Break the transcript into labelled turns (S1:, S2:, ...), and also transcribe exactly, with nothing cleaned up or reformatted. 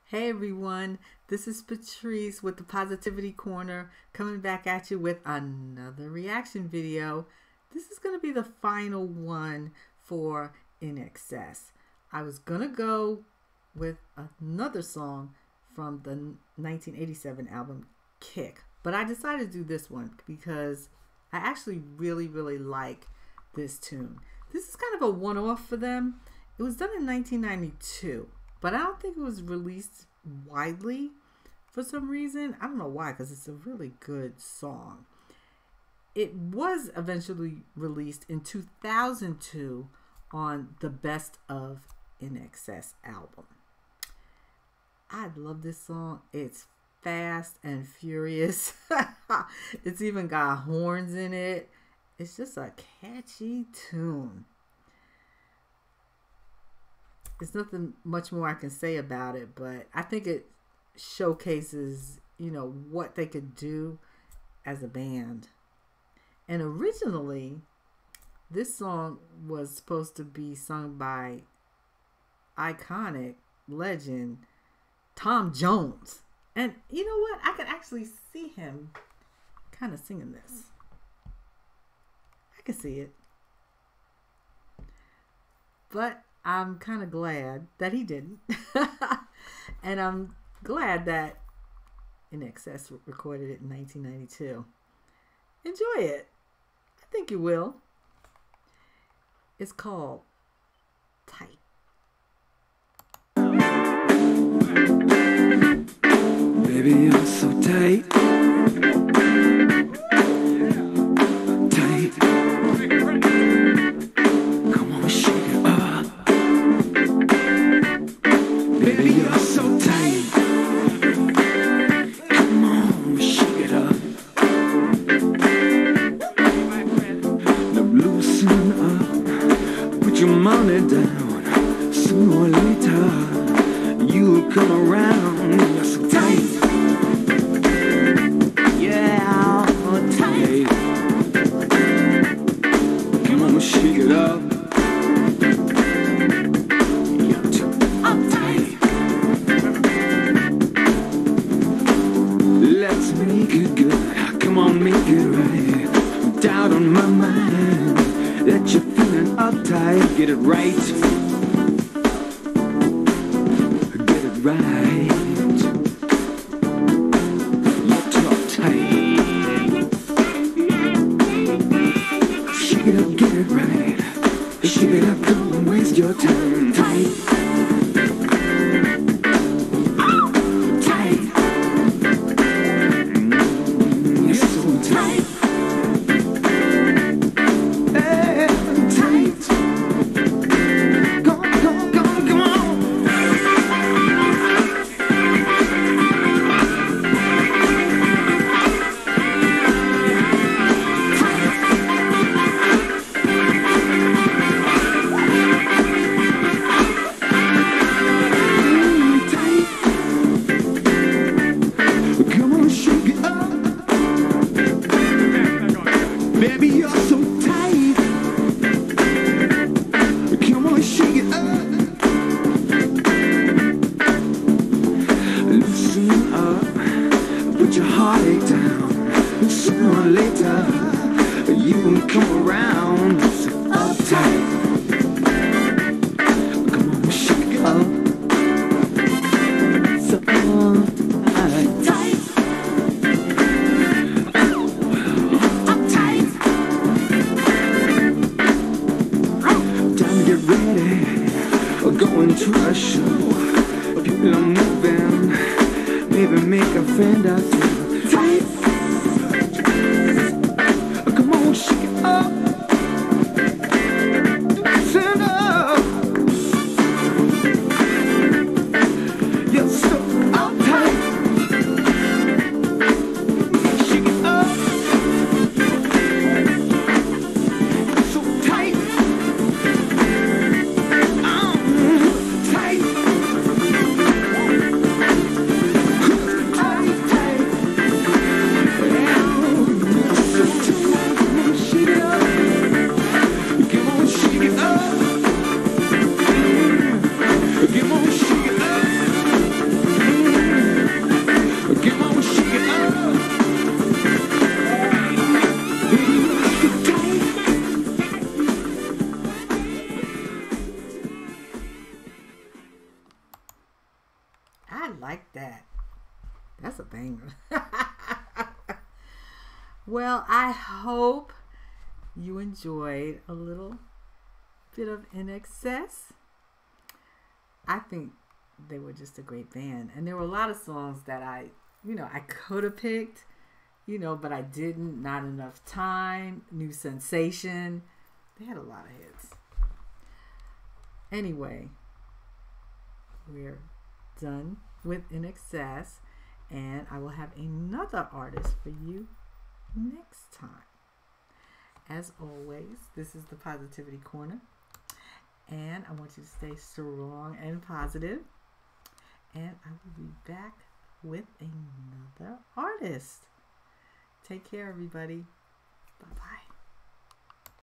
S1: Hey everyone, this is Patrice with the Positivity Corner coming back at you with another reaction video. This is going to be the final one for I N X S. I was going to go with another song from the nineteen eighty-seven album Kick, but I decided to do this one because I actually really, really like this tune. This is kind of a one-off for them. It was done in nineteen ninety-two. But I don't think it was released widely for some reason. I don't know why, because it's a really good song. It was eventually released in two thousand two on the Best of I N X S album. I love this song. It's fast and furious. It's even got horns in it. It's just a catchy tune. There's nothing much more I can say about it, but I think it showcases, you know, what they could do as a band. And originally, this song was supposed to be sung by iconic legend Tom Jones. And you know what? I could actually see him kind of singing this. I can see it. But I'm kind of glad that he didn't. And I'm glad that I N X S recorded it in nineteen ninety-two. Enjoy it. I think you will. It's called Tight.
S2: Baby, you're so tight. Tight. Come on, shake it up. Baby, you're so tight. Come on, shake it up. Now loosen up. Put your money down. Sooner or later, you'll come around. You're so tight. Yeah, tight. Come on, shake it up. You're too uptight. Let's make it good. Come on, make it right. Doubt on my mind that you're feeling uptight. Get it right. Get it right. You're too uptight. Shake it up, get it right. Shake it up, don't waste your time. Tight. Tight. Mm, you're so tight. Hey, tight. Come on, come on, come on, come on. Come on, shake it up. Baby, you're so tight. Come on, shake it up. Loosen up. Put your heartache down. Sooner or later, you will come around. So uptight. Come on, shake it up. So uptight. Uptight. Time to get ready. We're going to a show. People are moving. Maybe make a friend out there. Tight. Come on, shake it up. Listen up. You're so uptight. Shake it up. So tight. Um, tight. Tight, tight.
S1: I like that. That's a banger. Well, I hope you enjoyed a little bit of I N X S. I think they were just a great band. And there were a lot of songs that I, you know, I could have picked, you know, but I didn't. Not Enough Time, New Sensation. They had a lot of hits. Anyway, we're done with I N X S, and I will have another artist for you next time. As always, this is the Positivity Corner, and I want you to stay strong and positive, and I will be back with another artist. Take care, everybody. Bye-bye.